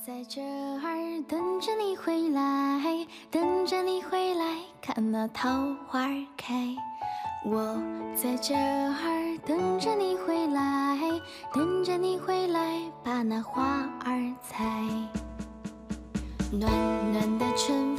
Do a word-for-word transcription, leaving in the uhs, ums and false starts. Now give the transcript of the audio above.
在这儿等着你回来，等着你回来，看那桃花开。我在这儿等着你回来，等着你回来，把那花儿采。暖暖的春